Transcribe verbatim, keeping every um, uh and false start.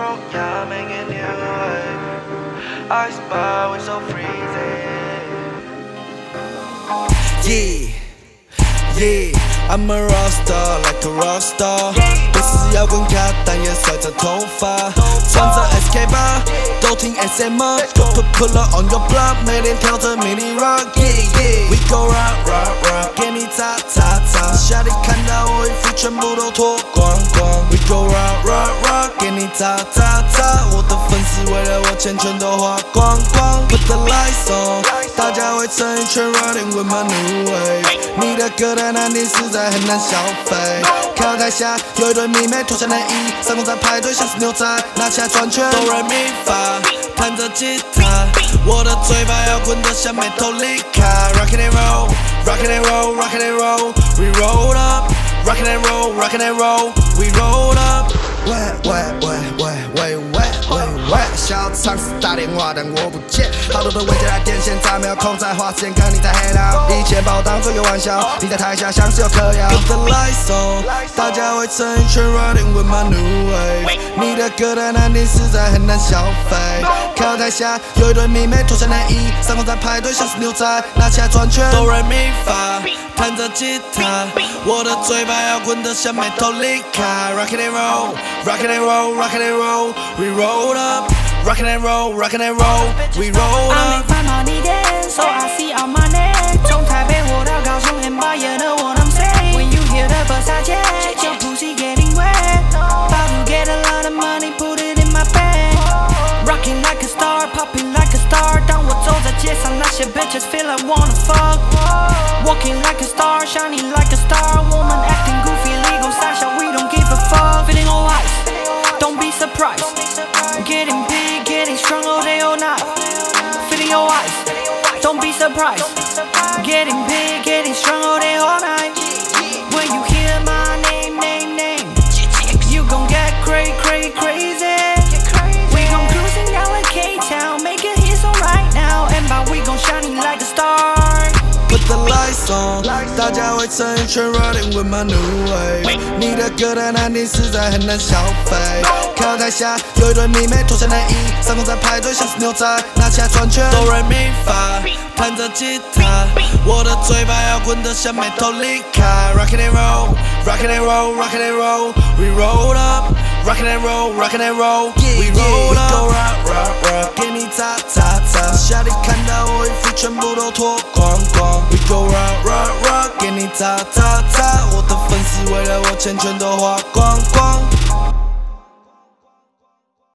road, yeah, I'm making new wave. I spy, we so freezing. Yeah, yeah, I'm a rock star, like a rock star。不是摇滚咖，但也甩着头发，穿着 S K 八，都听 S M R。Put pull up on your block， 每天跳着 mini rock。Yeah yeah，we go rock rock rock， 给你擦擦擦。下里看到我衣服全部都脱光光。We go rock rock rock， 给你擦擦擦。我的粉丝为了我钱全都花光光。Put the lights on， 大家围成一圈 riding with my new wave。你的歌单难听，实在很难消费。看到台下有一对迷妹脱下内衣，三公在排队像是牛仔，拿起来转圈，哆来咪发，弹着吉他，我的嘴巴要滚得像美头里卡。Rockin' and roll, rockin' and roll, rockin' and roll, we roll up. Rockin' and roll, rockin' and roll, we roll up. 喂喂喂喂喂喂喂喂，小厂是打电话，但我不接。好多的未接来电，现在没有空再花时间跟你在黑聊。以前把我当作个玩笑，你在台下像是有嗑药。Put the lights on， 大家围成一圈 riding with my new wave。你的歌单难听，实在很难消费。看到台下有一对迷妹脱下内衣，三公在排队像是牛仔，拿起来转圈，哆来咪发，弹着吉他，我的嘴巴要滚得像美头里卡。Rockin' and roll, rockin' and roll, rockin' and roll, we roll up. Rockin' and roll, rockin' and roll, we roll up. I make my money dance, so I see on my neck. 从台北活到高雄 and buy you know what I'm saying. When you hear the Versace, your pussy getting wet. About to get a lot of money, put it in my bag. Rockin' like a star, popping like a star. 当我走在街上，那些 bitches feel like wanna fuck. Walking like a star, shining like a star. Woman acting goofy, legal sasha, we don't give a fuck. Feeling all ice, don't be surprised. Getting big, getting strong all day all night. Feeling your eyes, don't be surprised. Getting big, getting strong all day all night. When you hear my name, name, name, you gon' get cray, cray, crazy. We gon' cruising down like K-Town, make a hit so right now. And by we gon' shining like a star. Put the lights on， 大家围成一圈 riding with my new wave。你的歌单难听，实在很难消费。看到台下有一对迷妹脱下内衣，三公在排队像是牛仔，拿起来转圈，哆来咪发，弹着吉他，我的嘴巴要滚得像美头里卡。Rockin' and roll, rockin' and roll, rockin' and roll, we roll up. Rockin' and roll, rockin' and roll, we roll up. We go rock rock rock， 给你擦擦擦。下里看到我衣服全部都脱光光。We go rock rock rock， 给你擦擦擦。我的粉丝为了我钱全都花光光。